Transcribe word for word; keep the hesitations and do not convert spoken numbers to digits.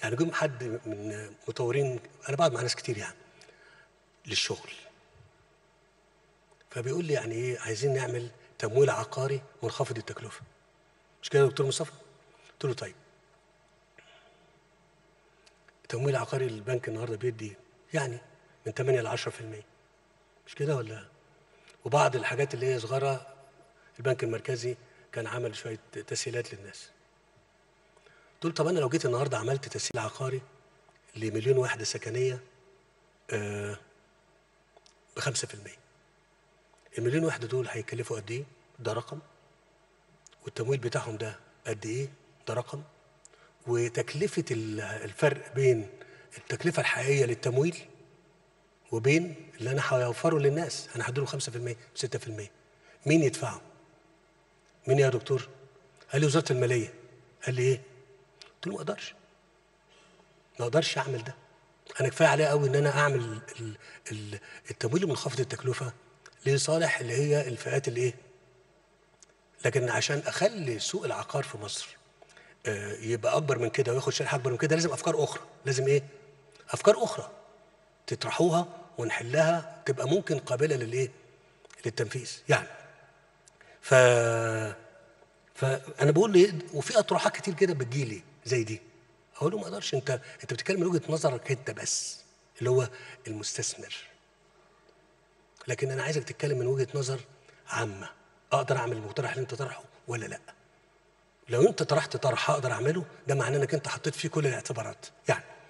يعني جم حد من مطورين، انا بقعد مع ناس كتير يعني للشغل، فبيقول لي يعني ايه عايزين نعمل تمويل عقاري منخفض التكلفه، مش كده يا دكتور مصطفى؟ قلت له طيب، التمويل العقاري البنك النهارده بيدي يعني من ثمانية ل عشرة في المية، مش كده ولا؟ وبعض الحاجات اللي هي صغيره البنك المركزي كان عمل شويه تسهيلات للناس. قلت له طب انا لو جيت النهارده عملت تسهيل عقاري لمليون وحده سكنيه آه ب خمسة في المية، المليون وحده دول هيكلفوا قد ايه؟ ده رقم، والتمويل بتاعهم ده قد ايه؟ ده رقم، وتكلفه الفرق بين التكلفه الحقيقيه للتمويل وبين اللي انا هوفره للناس، انا هديله خمسة في المية ستة في المية، مين يدفعه؟ مين يا دكتور؟ قال لي وزاره الماليه. قال لي ايه؟ قلت له ما اقدرش، ما اقدرش اعمل ده، انا كفايه عليا قوي ان انا اعمل ال- ال- التمويل المنخفض التكلفه لصالح اللي هي الفئات الايه، لكن عشان اخلي سوق العقار في مصر آه، يبقى اكبر من كده وياخد شريحه اكبر من كده لازم افكار اخرى، لازم ايه؟ افكار اخرى تطرحوها ونحلها تبقى ممكن قابله للايه؟ للتنفيذ يعني. ف فانا بقول لي وفي اطروحات كتير كده بتجيلي زي دي، اقول له ما اقدرش، انت انت بتتكلم من وجهه نظرك انت بس اللي هو المستثمر، لكن انا عايزك تتكلم من وجهه نظر عامه، اقدر اعمل المقترح اللي انت طرحه ولا لا؟ لو انت طرحت طرح اقدر اعمله، ده معناه انك انت حطيت فيه كل الاعتبارات يعني.